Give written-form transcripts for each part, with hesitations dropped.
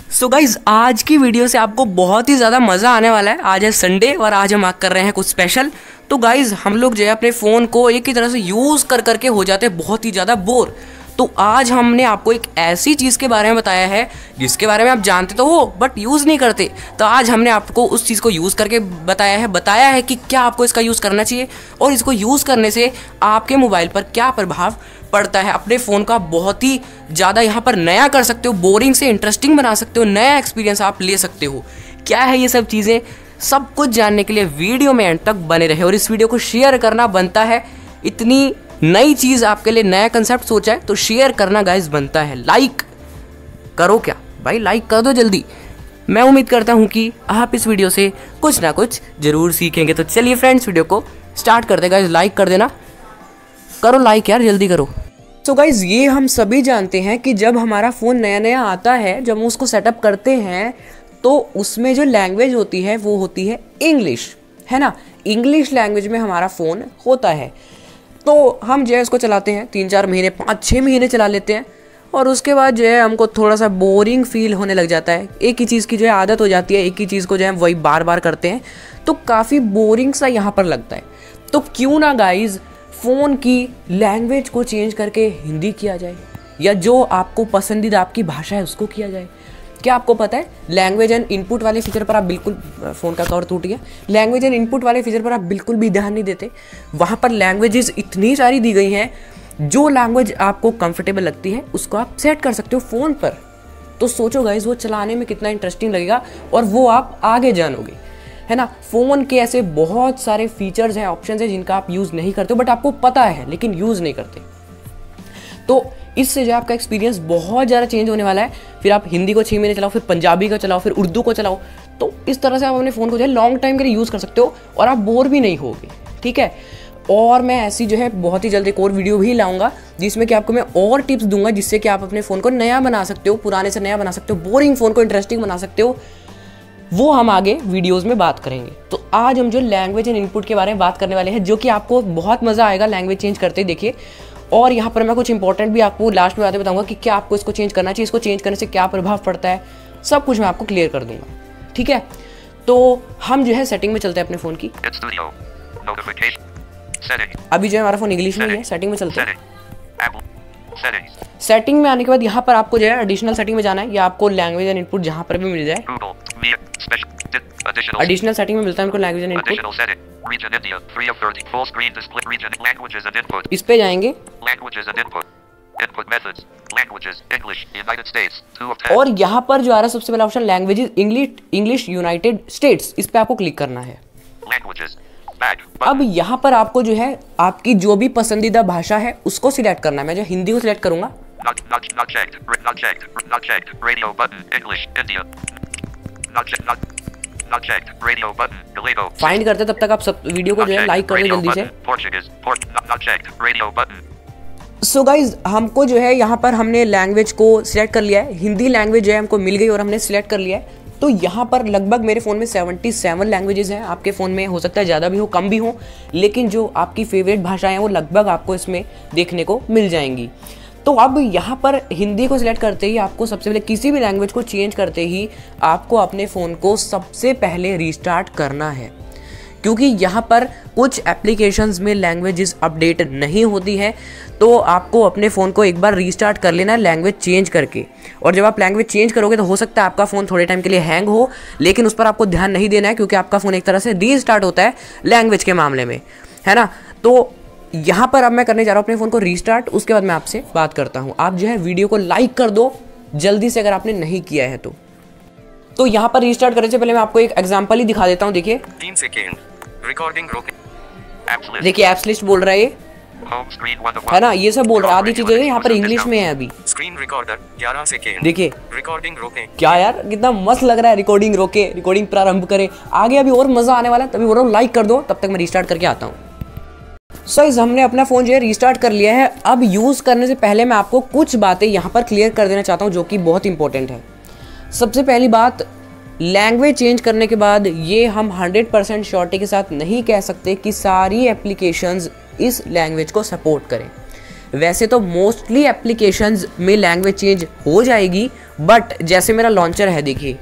So guys आज की video से आपको बहुत ही ज़्यादा मज़ा आने वाला है। आज है संडे और आज हम कर रहे हैं कुछ स्पेशल। तो गाइज हम लोग जो है अपने फ़ोन को एक ही तरह से यूज़ कर करके हो जाते हैं बहुत ही ज़्यादा बोर। तो आज हमने आपको एक ऐसी चीज़ के बारे में बताया है जिसके बारे में आप जानते तो हो बट यूज़ नहीं करते। तो आज हमने आपको उस चीज़ को यूज़ करके बताया है कि क्या आपको इसका यूज़ करना चाहिए और इसको यूज़ करने से आपके मोबाइल पर क्या प्रभाव पड़ता है। अपने फ़ोन का बहुत ही ज़्यादा यहाँ पर नया कर सकते हो, बोरिंग से इंटरेस्टिंग बना सकते हो, नया एक्सपीरियंस आप ले सकते हो। क्या है ये सब चीज़ें, सब कुछ जानने के लिए वीडियो में एंड तक बने रहे और इस वीडियो को शेयर करना बनता है। इतनी नई चीज़ आपके लिए, नया कंसेप्ट सोचा है तो शेयर करना गाइस बनता है। लाइक करो क्या भाई, लाइक कर दो जल्दी। मैं उम्मीद करता हूँ कि आप इस वीडियो से कुछ ना कुछ ज़रूर सीखेंगे। तो चलिए फ्रेंड्स वीडियो को स्टार्ट कर दे। गाइस लाइक कर देना, करो लाइक यार, जल्दी करो। तो गाइज ये हम सभी जानते हैं कि जब हमारा फ़ोन नया नया आता है, जब हम उसको सेटअप करते हैं तो उसमें जो लैंग्वेज होती है वो होती है इंग्लिश, है ना। इंग्लिश लैंग्वेज में हमारा फ़ोन होता है। तो हम जो है उसको चलाते हैं 3-4 महीने, 5-6 महीने चला लेते हैं और उसके बाद जो है हमको थोड़ा सा बोरिंग फील होने लग जाता है। एक ही चीज़ की जो है आदत हो जाती है, एक ही चीज़ को जो है वही बार बार करते हैं तो काफ़ी बोरिंग सा यहाँ पर लगता है। तो क्यों ना गाइज फ़ोन की लैंग्वेज को चेंज करके हिंदी किया जाए या जो आपको पसंदीदा आपकी भाषा है उसको किया जाए। क्या आपको पता है लैंग्वेज एंड इनपुट वाले फीचर पर आप बिल्कुल, फ़ोन का कवर टूट गया, लैंग्वेज एंड इनपुट वाले फीचर पर आप बिल्कुल भी ध्यान नहीं देते। वहाँ पर लैंग्वेजेस इतनी सारी दी गई हैं, जो लैंग्वेज आपको कंफर्टेबल लगती है उसको आप सेट कर सकते हो फ़ोन पर। तो सोचो गाइज वो चलाने में कितना इंटरेस्टिंग लगेगा और वो आप आगे जानोगे, है ना। फ़ोन के ऐसे बहुत सारे फीचर्स हैं, ऑप्शंस हैं जिनका आप यूज़ नहीं करते हो बट आपको पता है लेकिन यूज़ नहीं करते। तो इससे जो आपका एक्सपीरियंस बहुत ज़्यादा चेंज होने वाला है। फिर आप हिंदी को 6 महीने चलाओ, फिर पंजाबी का चलाओ, फिर उर्दू को चलाओ। तो इस तरह से आप अपने फ़ोन को जो है लॉन्ग टाइम के लिए यूज़ कर सकते हो और आप बोर भी नहीं होगे, ठीक है। और मैं ऐसी जो है बहुत ही जल्द एक और वीडियो भी लाऊंगा जिसमें कि आपको मैं और टिप्स दूंगा जिससे कि आप अपने फ़ोन को नया बना सकते हो, पुराने से नया बना सकते हो, बोरिंग फ़ोन को इंटरेस्टिंग बना सकते हो। वो हम आगे वीडियोस में बात करेंगे। तो आज हम जो लैंग्वेज एंड इनपुट के बारे में बात करने वाले हैं, जो कि आपको बहुत मज़ा आएगा लैंग्वेज चेंज करते देखिए। और यहाँ पर मैं कुछ इंपॉर्टेंट भी आपको लास्ट में बातें बताऊंगा कि क्या आपको इसको चेंज करना चाहिए, इसको चेंज करने से क्या प्रभाव पड़ता है, सब कुछ मैं आपको क्लियर कर दूंगा, ठीक है। तो हम जो है सेटिंग में चलते हैं अपने फ़ोन की। अभी जो है हमारा फ़ोन इंग्लिश में है, सेटिंग में चलते हैं। सेटिंग में आने के बाद यहाँ पर आपको जो है एडिशनल सेटिंग में जाना है या आपको लैंग्वेज एंड इनपुट जहाँ पर भी मिल जाए। एडिशनल सेटिंग में मिलता है हमको लैंग्वेज एंड इनपुट, इस पे जाएंगे और यहाँ पर जो आ रहा है सबसे पहला option languages English United States, इस पे आपको क्लिक करना है। अब यहाँ पर आपको जो है आपकी जो भी पसंदीदा भाषा है उसको सिलेक्ट करना है। मैं जो हिंदी को सिलेक्ट करूंगा। फाइंड करते तब तक आप सब वीडियो को जो है लाइक कर दो जल्दी से। सो गाइज हमको जो है यहाँ पर हमने लैंग्वेज को सिलेक्ट कर लिया है, हिंदी लैंग्वेज जो है हमको मिल गई और हमने सिलेक्ट कर लिया है। तो यहाँ पर लगभग मेरे फ़ोन में 77 लैंग्वेजेस हैं। आपके फ़ोन में हो सकता है ज़्यादा भी हो, कम भी हो, लेकिन जो आपकी फेवरेट भाषाएं हैं वो लगभग आपको इसमें देखने को मिल जाएंगी। तो अब यहाँ पर हिंदी को सिलेक्ट करते ही आपको सबसे पहले किसी भी लैंग्वेज को चेंज करते ही आपको अपने फ़ोन को सबसे पहले रीस्टार्ट करना है, क्योंकि यहाँ पर कुछ एप्लीकेशंस में लैंग्वेजेस अपडेट नहीं होती है। तो आपको अपने फ़ोन को एक बार रीस्टार्ट कर लेना है लैंग्वेज चेंज करके। और जब आप लैंग्वेज चेंज करोगे तो हो सकता है आपका फ़ोन थोड़े टाइम के लिए हैंग हो, लेकिन उस पर आपको ध्यान नहीं देना है क्योंकि आपका फ़ोन एक तरह से रीस्टार्ट होता है लैंग्वेज के मामले में, है ना। तो यहाँ पर अब मैं करने जा रहा हूँ अपने फ़ोन को रीस्टार्ट, उसके बाद मैं आपसे बात करता हूँ। आप जो है वीडियो को लाइक कर दो जल्दी से अगर आपने नहीं किया है तो यहाँ पर रीस्टार्ट करने से पहले मैं आपको एक एग्जाम्पल ही दिखा देता हूँ। देखिए 3 सेकेंड रिकॉर्डिंग रोके, देखिए एप्स लिस्ट बोल रहा है ये, है ना, ये सब बोल रहा है। आधी चीजें यहाँ पर इंग्लिश में है। अभी स्क्रीन रिकॉर्डर 11 सेकेंड, देखिए रिकॉर्डिंग रोके। क्या यार कितना मस्त लग रहा है, रिकॉर्डिंग रोके, रिकॉर्डिंग प्रारंभ करे। आगे अभी और मजा आने वाला है, तभी बोल रहा हूँ लाइक कर दो। तब तक मैं रीस्टार्ट करके आता हूँ। सो हमने अपना फ़ोन जो है रीस्टार्ट कर लिया है। अब यूज़ करने से पहले मैं आपको कुछ बातें यहाँ पर क्लियर कर देना चाहता हूँ जो कि बहुत इंपॉर्टेंट है। सबसे पहली बात, लैंग्वेज चेंज करने के बाद ये हम 100% श्योरिटी के साथ नहीं कह सकते कि सारी एप्लीकेशंस इस लैंग्वेज को सपोर्ट करें। वैसे तो मोस्टली एप्लीकेशंस में लैंग्वेज चेंज हो जाएगी, बट जैसे मेरा लॉन्चर है, देखिए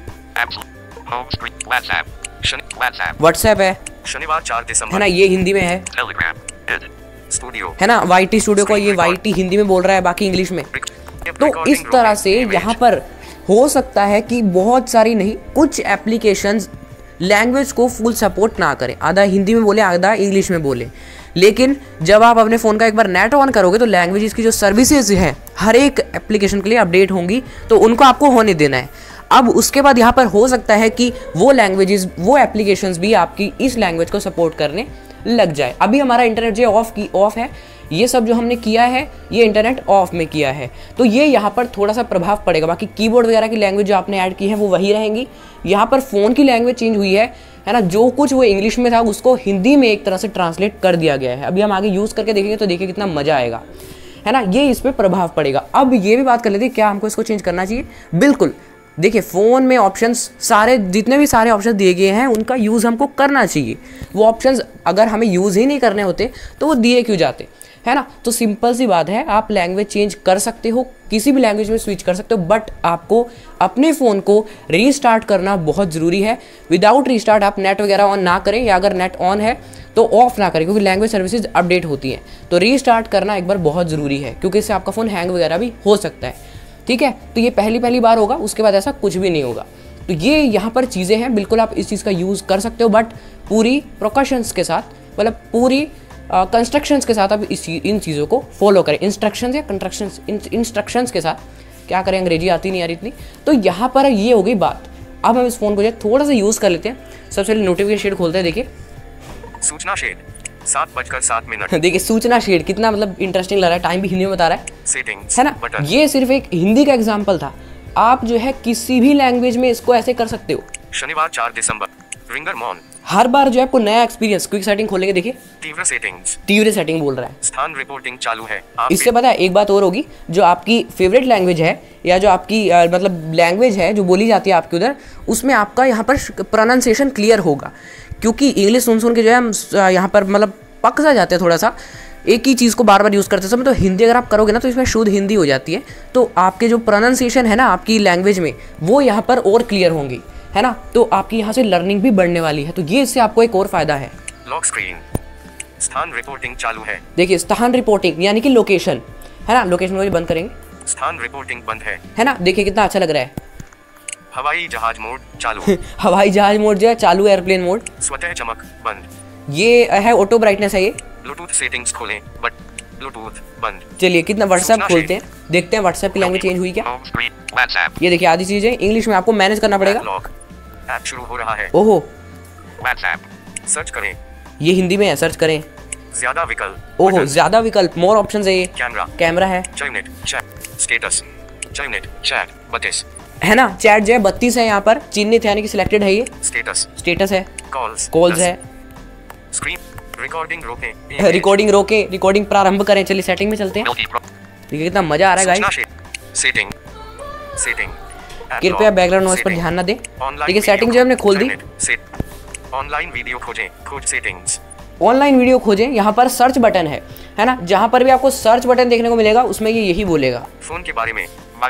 व्हाट्सएप है शनिवार 4 दिसंबर है ना, ये हिंदी में है टेलीग्राम स्टूडियो है ना, YT स्टूडियो को ये YT हिंदी में बोल रहा है, बाकी इंग्लिश में। तो इस तरह से यहाँ पर हो सकता है कि बहुत सारी नहीं, कुछ एप्लीकेशंस लैंग्वेज को फुल सपोर्ट ना करें, आधा हिंदी में बोले आधा इंग्लिश में बोले, लेकिन जब आप अपने फ़ोन का एक बार नेट ऑन करोगे तो लैंग्वेजेस की जो सर्विसेज हैं हर एक एप्लीकेशन के लिए अपडेट होंगी, तो उनको आपको होने देना है। अब उसके बाद यहाँ पर हो सकता है कि वो लैंग्वेजेस, वो एप्लीकेशंस भी आपकी इस लैंग्वेज को सपोर्ट करने लग जाए। अभी हमारा इंटरनेट जो ऑफ है, ये सब जो हमने किया है ये इंटरनेट ऑफ में किया है, तो ये यहाँ पर थोड़ा सा प्रभाव पड़ेगा। बाकी कीबोर्ड वगैरह की लैंग्वेज जो आपने ऐड की है वो वही रहेंगी। यहाँ पर फ़ोन की लैंग्वेज चेंज हुई है ना, जो कुछ वो इंग्लिश में था उसको हिंदी में एक तरह से ट्रांसलेट कर दिया गया है। अभी हम आगे यूज़ करके देखेंगे तो देखिए कितना मज़ा आएगा, है ना, ये इस पर प्रभाव पड़ेगा। अब ये भी बात कर लेते हैं क्या हमको इसको चेंज करना चाहिए। बिल्कुल, देखिए फ़ोन में ऑप्शंस सारे, जितने भी सारे ऑप्शन दिए गए हैं उनका यूज़ हमको करना चाहिए। वो ऑप्शंस अगर हमें यूज़ ही नहीं करने होते तो वो दिए क्यों जाते, है ना। तो सिंपल सी बात है, आप लैंग्वेज चेंज कर सकते हो, किसी भी लैंग्वेज में स्विच कर सकते हो, बट आपको अपने फ़ोन को रीस्टार्ट करना बहुत ज़रूरी है। विदाउट रीस्टार्ट आप नेट वगैरह ऑन ना करें, या अगर नेट ऑन है तो ऑफ ना करें, क्योंकि लैंग्वेज सर्विसेज अपडेट होती हैं। तो रीस्टार्ट करना एक बार बहुत ज़रूरी है, क्योंकि इससे आपका फ़ोन हैंग वगैरह भी हो सकता है, ठीक है। तो ये पहली बार होगा, उसके बाद ऐसा कुछ भी नहीं होगा। तो ये यहाँ पर चीज़ें हैं, बिल्कुल आप इस चीज़ का यूज़ कर सकते हो, बट पूरी प्रिकॉशंस के साथ, मतलब पूरी कंस्ट्रक्शंस के साथ आप इन चीज़ों को फॉलो करें। इंस्ट्रक्शंस या इंस्ट्रक्शंस के साथ, क्या करें, अंग्रेजी आती नहीं यार इतनी। तो यहाँ पर ये हो गई बात। अब हम इस फ़ोन को जो थोड़ा सा यूज़ कर लेते हैं। सबसे पहले नोटिफिकेशन शेड खोलते हैं, देखिए सूचना शेड 7:07 देखिए सूचना शेड कितना मतलब इंटरेस्टिंग लग रहा है, टाइम भी हिंदी में बता रहा है, सेटिंग्स है ना। ये सिर्फ एक हिंदी का एग्जाम्पल था, आप जो है किसी भी लैंग्वेज में इसको ऐसे कर सकते हो। शनिवार 4 दिसंबर रिंगर मॉन हर बार जो है आपको नया एक्सपीरियंस। क्विक सेटिंग खोलेंगे, देखिए तीव्र सेटिंग्स, तीव्र सेटिंग बोल रहा है, स्थान रिपोर्टिंग चालू है। इससे पता है एक बात और होगी, जो आपकी फेवरेट लैंग्वेज है या जो आपकी मतलब लैंग्वेज है जो बोली जाती है आपके उधर, उसमें आपका यहाँ पर प्रोनाउंसिएशन क्लियर होगा। क्योंकि इंग्लिश सुन के जो है हम यहाँ पर मतलब पक सा जाते हैं थोड़ा सा, एक ही चीज़ को बार बार यूज़ करते समय। तो हिंदी अगर आप करोगे ना तो इसमें शुद्ध हिंदी हो जाती है, तो आपके जो प्रोनाउंसिएशन है ना आपकी लैंग्वेज में, वो यहाँ पर और क्लियर होंगी, है ना। तो आपकी यहाँ से लर्निंग भी बढ़ने वाली है, तो ये इससे आपको एक और फायदा है। लॉक स्क्रीन, स्थान रिपोर्टिंग चालू है। देखिए स्थान रिपोर्टिंग यानी कि लोकेशन, है ना, लोकेशन को बंद करेंगे, स्थान रिपोर्टिंग बंद है ना। देखिए कितना अच्छा लग रहा है। हवाई जहाज मोड चालू हवाई जहाज मोड जो है चालू, एयरप्लेन मोड, स्वतः चमक बंद, ये है ऑटो ब्राइटनेस है ये। ब्लूटूथ सेटिंग्स खोलें, बट ब्लूटूथ बंद। चलिए कितना व्हाट्सएप खोलते हैं, देखते हैं व्हाट्सएप की लैंग्वेज चेंज हुई क्या। ये देखिए आधी चीजें इंग्लिश में आपको मैनेज करना पड़ेगा। ऐप शुरू हो रहा है। ओहो, व्हाट्सएप सर्च करें, ये हिंदी में है, सर्च करें। ज्यादा विकल्प, ओहो ज्यादा विकल्प, मोर ऑप्शंस है ये। कैमरा है, चैट, स्टेटस, चैट 32 है ना। चैट जो है 32 है, यहाँ पर चिन्हित यानी कि सिलेक्टेड है ये। स्टेटस है, कॉल्स है, स्क्रीन रिकॉर्डिंग रोकें, रिकॉर्डिंग प्रारंभ करें। चलिए सेटिंग में चलते हैं, देखिए कितना मजा आ रहा है गाइस। सेटिंग कृपया बैकग्राउंड नॉइस पर ध्यान न दें। देखिए सेटिंग जो हमने खोल दी। ऑनलाइन वीडियो खोजें, खोज सेटिंग्स, ऑनलाइन वीडियो खोजें, यहाँ पर सर्च बटन है ना। जहाँ पर भी आपको सर्च बटन देखने को मिलेगा उसमें ये यही बोलेगा। फोन के बारे में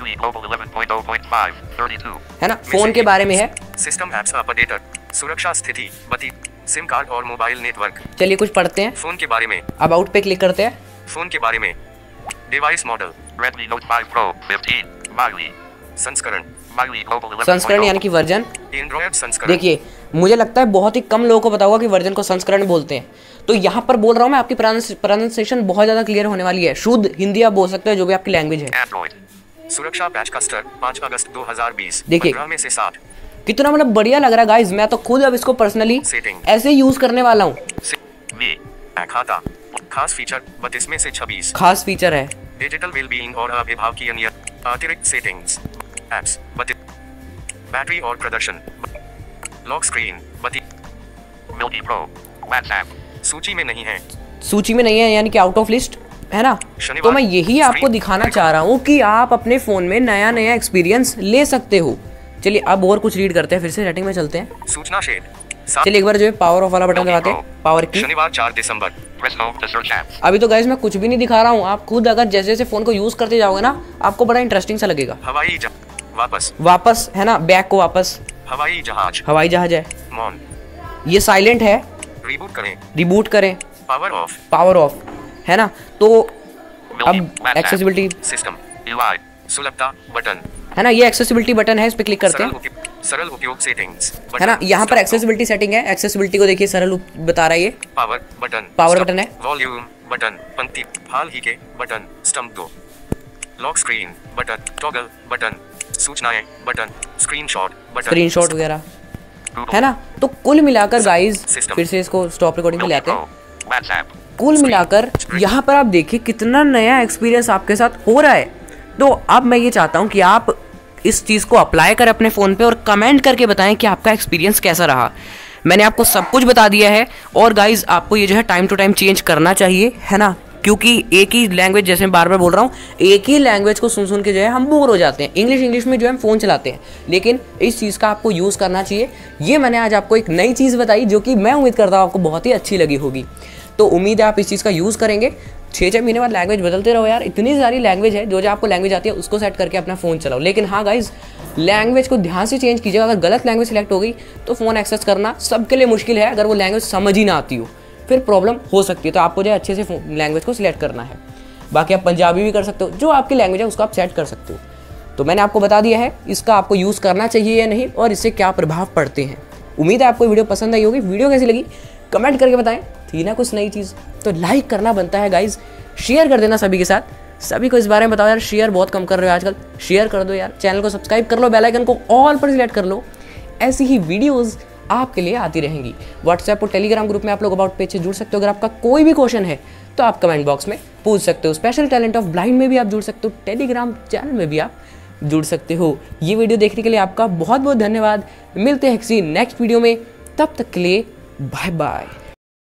है ना, फोन के बारे में है। सिस्टम एप्स अपडेटर, सुरक्षा स्थिति, बत्ती, सिम कार्ड और मोबाइल नेटवर्क। चलिए कुछ पढ़ते हैं। फोन के बारे में अबाउट पे क्लिक करते हैं। फोन के बारे में device model, Redmi Note 5 Pro 15 Mali, संस्करण यानी कि वर्जन, एंड्रॉइड संस्करण। देखिए मुझे लगता है बहुत ही कम लोगों को पता होगा कि वर्जन को संस्करण बोलते हैं। तो यहाँ पर बोल रहा हूँ मैं, आपकी प्रोनाउंसिएशन बहुत ज़्यादा क्लियर होने वाली है। शुद्ध हिंदी आप बोल सकते हो जो भी आपकी लैंग्वेज है। सुरक्षा पैच कस्टर 5 अगस्त 2020। देखिए 15 में से 60। कितना मतलब बढ़िया लग रहा है गाइस। मैं तो खुद अब इसको पर्सनली ऐसे यूज करने वाला हूँ। खाता खास फीचर 32 में से 26 खास फीचर है। डिजिटल वेलबीइंग और अभिभावकीय अतिरिक्त सेटिंग्स, एप्स, बैटरी और प्रदर्शन, lock screen, milky pro, WhatsApp सूची में नहीं है। सूची में नहीं है यानी कि आउट ऑफ लिस्ट है ना। तो मैं यही आपको दिखाना चाह रहा हूँ कि आप अपने फोन में नया नया एक्सपीरियंस ले सकते हो। चलिए अब और कुछ रीड करते हैं, फिर से सेटिंग में चलते हैं। सूचना शेड, चलिए एक बार जो है पावर ऑफ वाला बटन दबाते हैं, पावर की। शनिवार 4 दिसंबर। अभी तो गाइस मैं कुछ भी नहीं दिखा रहा हूँ, आप खुद अगर जैसे जैसे फोन को यूज करते जाओगे ना आपको बड़ा इंटरेस्टिंग सा लगेगा। हवाई वापस, वापस है ना, बैक को वापस, हवाई जहाज, हवाई जहाज है, मॉन, ये साइलेंट है, रिबूट करें, रिबूट करें, पावर ऑफ, पावर ऑफ, है ना। तो अब एक्सेसिबिलिटी सिस्टम, UI, सुलभता बटन, है ना, ये एक्सेसिबिलिटी बटन है, इस पे क्लिक करते हैं, सरल उपयोग सेटिंग्स, है ना। यहाँ पर एक्सेसिबिलिटी सेटिंग है, एक्सेसिबिलिटी को देखिए सरल बता रहा है ये, पावर बटन, पावर बटन है, वॉल्यूम बटन, पंक्ति, हाल ही के button, stump 2, lock screen button, toggle button, सूचनाएं बटन, स्क्रीनशॉट बटन, स्क्रीनशॉट वगैरह, है ना। तो कुल मिलाकर गाइस, फिर से इसको स्टॉप रिकॉर्डिंग पे ले आते हैं। कुल मिलाकर यहाँ पर आप देखिए कितना नया एक्सपीरियंस आपके साथ हो रहा है। तो अब मैं ये चाहता हूँ कि आप इस चीज़ को अप्लाई करें अपने फ़ोन पे और कमेंट करके बताएं कि आपका एक्सपीरियंस कैसा रहा। मैंने आपको सब कुछ बता दिया है। और गाइज आपको ये जो है टाइम टू टाइम चेंज करना चाहिए, है ना, क्योंकि एक ही लैंग्वेज, जैसे मैं बार बार बोल रहा हूँ, एक ही लैंग्वेज को सुन सुन के जो है हम बोर हो जाते हैं। इंग्लिश में जो है हम फ़ोन चलाते हैं, लेकिन इस चीज़ का आपको यूज़ करना चाहिए। ये मैंने आज आपको एक नई चीज़ बताई जो कि मैं उम्मीद करता हूँ आपको बहुत ही अच्छी लगी होगी। तो उम्मीद है आप इस चीज़ का यूज़ करेंगे। 6-6 महीने बाद लैंग्वेज बदलते रहो यार, इतनी सारी लैंग्वेज है। जो आपको लैंग्वेज आती है उसको सेट करके अपना फ़ोन चलाओ। लेकिन हाँ गाइज, लैंग्वेज को ध्यान से चेंज कीजिएगा। अगर गलत लैंग्वेज सिलेक्ट हो गई तो फ़ोन एक्सेस करना सबके लिए मुश्किल है। अगर वो लैंग्वेज समझ ही ना आती हो फिर प्रॉब्लम हो सकती है। तो आपको जो है अच्छे से लैंग्वेज को सिलेक्ट करना है। बाकी आप पंजाबी भी कर सकते हो, जो आपकी लैंग्वेज है उसको आप सेट कर सकते हो। तो मैंने आपको बता दिया है इसका आपको यूज़ करना चाहिए या नहीं, और इससे क्या प्रभाव पड़ते हैं। उम्मीद है आपको वीडियो पसंद आई होगी। वीडियो कैसी लगी कमेंट करके बताएं। थी ना कुछ नई चीज़ तो लाइक करना बनता है गाइज, शेयर कर देना सभी के साथ। सभी को इस बारे में बताओ यार, शेयर बहुत कम कर रहे हो आजकल, शेयर कर दो यार। चैनल को सब्सक्राइब कर लो, बेल आइकन को ऑल पर सिलेक्ट कर लो। ऐसी ही वीडियोस आपके लिए आती रहेंगी। व्हाट्सएप और टेलीग्राम ग्रुप में आप लोग अबाउट पेज से जुड़ सकते हो। अगर आपका कोई भी क्वेश्चन है तो आप कमेंट बॉक्स में पूछ सकते हो। स्पेशल टैलेंट ऑफ ब्लाइंड में भी आप जुड़ सकते हो, टेलीग्राम चैनल में भी आप जुड़ सकते हो। ये वीडियो देखने के लिए आपका बहुत बहुत धन्यवाद। मिलते हैं किसी नेक्स्ट वीडियो में, तब तक के लिए बाय बाय।